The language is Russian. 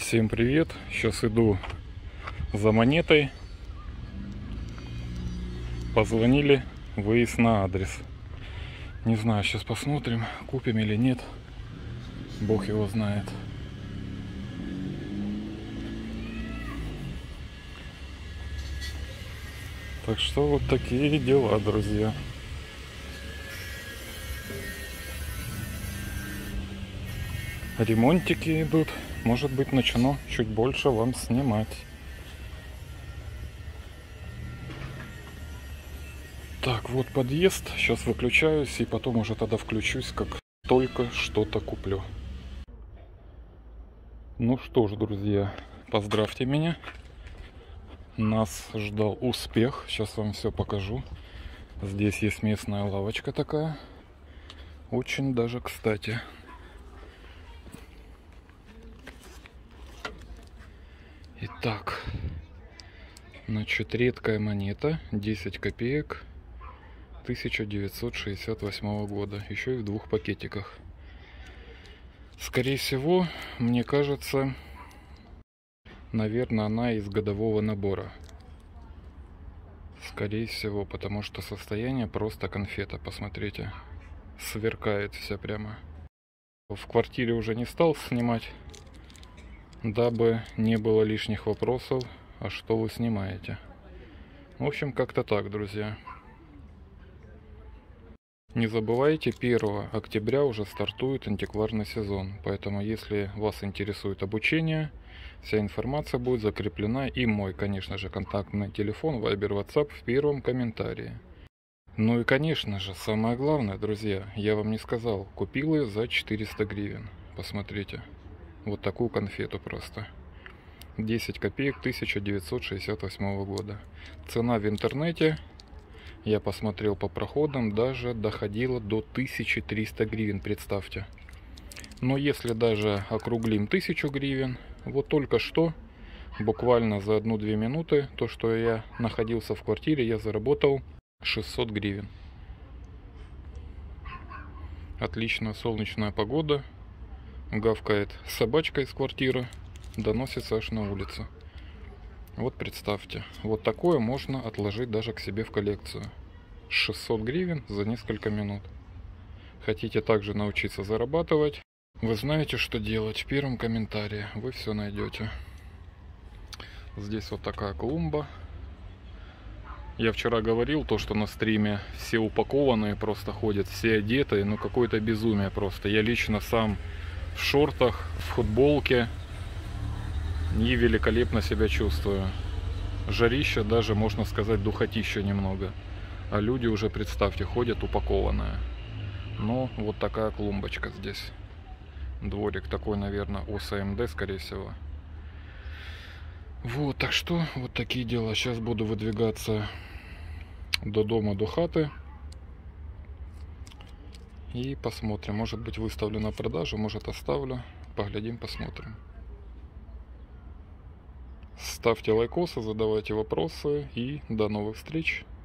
Всем привет! Сейчас иду за монетой. Позвонили, выезд на адрес. Не знаю, сейчас посмотрим, купим или нет. Бог его знает. Так что вот такие дела, друзья. Ремонтики идут. Может быть, начну чуть больше вам снимать. Так, вот подъезд. Сейчас выключаюсь и потом уже тогда включусь, как только что-то куплю. Ну что ж, друзья, поздравьте меня. Нас ждал успех. Сейчас вам все покажу. Здесь есть местная лавочка такая. Очень даже кстати. Итак, значит, редкая монета, 10 копеек 1968 года, еще и в двух пакетиках. Скорее всего, мне кажется, наверное, она из годового набора. Скорее всего, потому что состояние просто конфета, посмотрите, сверкает вся прямо. В квартире уже не стал снимать, дабы не было лишних вопросов, а что вы снимаете. В общем, как-то так, друзья. Не забывайте, 1 октября уже стартует антикварный сезон, поэтому если вас интересует обучение, вся информация будет закреплена, и мой, конечно же, контактный телефон, Viber, WhatsApp в первом комментарии. Ну и, конечно же, самое главное, друзья, я вам не сказал, купил ее за 400 гривен, посмотрите. Вот такую конфету просто. 10 копеек 1968 года. Цена в интернете, я посмотрел по проходам, даже доходила до 1300 гривен, представьте. Но если даже округлим 1000 гривен, вот только что, буквально за 1-2 минуты, то, что я находился в квартире, я заработал 600 гривен. Отличная солнечная погода. Гавкает собачка из квартиры, доносится аж на улицу. Вот представьте, вот такое можно отложить даже к себе в коллекцию. 600 гривен за несколько минут. Хотите также научиться зарабатывать? Вы знаете, что делать. В первом комментарии вы все найдете. Здесь вот такая клумба. Я вчера говорил то, что на стриме все упакованные просто ходят, все одетые, ну какое-то безумие просто. Я лично сам в шортах, в футболке и великолепно себя чувствую. Жарища даже, можно сказать, духотища немного. А люди уже, представьте, ходят упакованные. Ну, вот такая клумбочка здесь. Дворик такой, наверное, ОСМД, скорее всего. Вот, так что, вот такие дела. Сейчас буду выдвигаться до дома, до хаты. И посмотрим, может быть, выставлю на продажу, может, оставлю. Поглядим, посмотрим. Ставьте лайкосы, задавайте вопросы и до новых встреч.